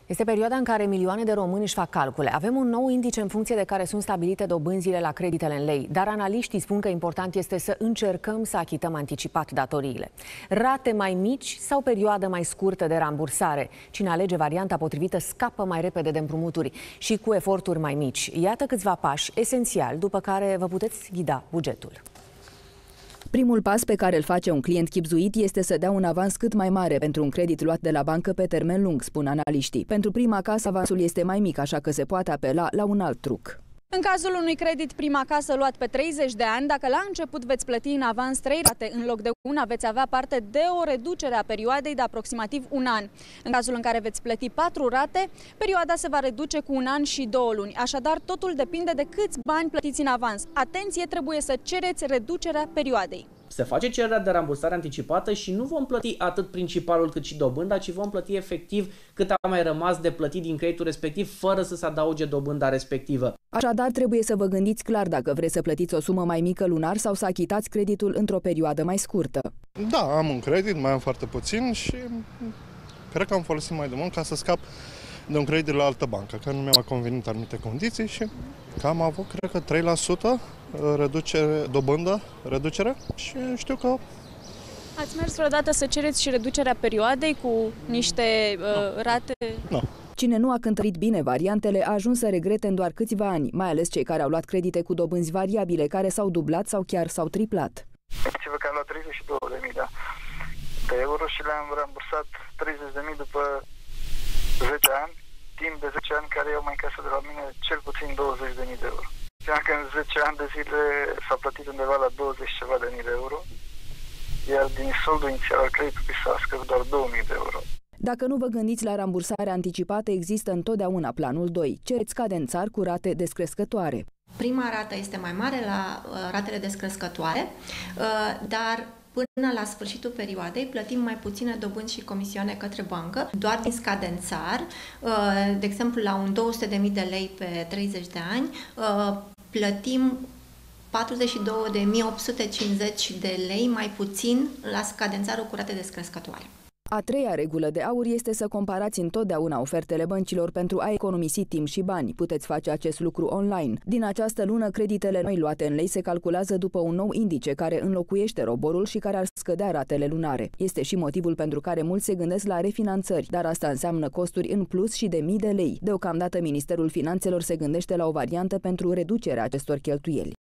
Este perioada în care milioane de români își fac calcule. Avem un nou indice în funcție de care sunt stabilite dobânzile la creditele în lei, dar analiștii spun că important este să încercăm să achităm anticipat datoriile. Rate mai mici sau perioadă mai scurtă de rambursare? Cine alege varianta potrivită scapă mai repede de împrumuturi și cu eforturi mai mici. Iată câțiva pași esențiali, după care vă puteți ghida bugetul. Primul pas pe care îl face un client chibzuit este să dea un avans cât mai mare pentru un credit luat de la bancă pe termen lung, spun analiștii. Pentru prima casă, avansul este mai mic, așa că se poate apela la un alt truc. În cazul unui credit prima casă luat pe 30 de ani, dacă la început veți plăti în avans 3 rate în loc de una, veți avea parte de o reducere a perioadei de aproximativ un an. În cazul în care veți plăti 4 rate, perioada se va reduce cu un an și 2 luni. Așadar, totul depinde de câți bani plătiți în avans. Atenție, trebuie să cereți reducerea perioadei. Se face cererea de rambursare anticipată și nu vom plăti atât principalul cât și dobânda, ci vom plăti efectiv cât a mai rămas de plătit din creditul respectiv, fără să se adauge dobânda respectivă. Așadar, trebuie să vă gândiți clar dacă vreți să plătiți o sumă mai mică lunar sau să achitați creditul într-o perioadă mai scurtă. Da, am un credit, mai am foarte puțin și cred că am folosit mai de mult ca să scap de un credit la altă bancă, că nu mi-a convenit anumite condiții și că am avut, cred că 3% reducere și știu că... Ați mers vreodată să cereți și reducerea perioadei cu niște rate? Nu. Cine nu a cântărit bine variantele a ajuns să regrete în doar câțiva ani, mai ales cei care au luat credite cu dobânzi variabile, care s-au dublat sau chiar s-au triplat. Gândiți-vă că am luat 32.000 de euro și le-am rambursat 30.000 după 10 ani, timp de 10 ani care eu mai încasă de la mine cel puțin 20.000 de euro. Că în 10 ani de zile s-a plătit undeva la 20 ceva de mii de euro, iar din soldul inițial al creditului s-a scăzut doar 2.000 de euro. Dacă nu vă gândiți la rambursarea anticipată, există întotdeauna planul 2. Cereți cadențar cu rate descrescătoare. Prima rată este mai mare la ratele descrescătoare, dar până la sfârșitul perioadei plătim mai puține dobânzi și comisioane către bancă, doar din scadențar. De exemplu, la un 200.000 de lei pe 30 de ani, plătim 42.850 de lei mai puțin la scadențarul cu rate descrescătoare. A treia regulă de aur este să comparați întotdeauna ofertele băncilor pentru a economisi timp și bani. Puteți face acest lucru online. Din această lună, creditele noi luate în lei se calculează după un nou indice care înlocuiește roborul și care ar scădea ratele lunare. Este și motivul pentru care mulți se gândesc la refinanțări, dar asta înseamnă costuri în plus și de mii de lei. Deocamdată, Ministerul Finanțelor se gândește la o variantă pentru reducerea acestor cheltuieli.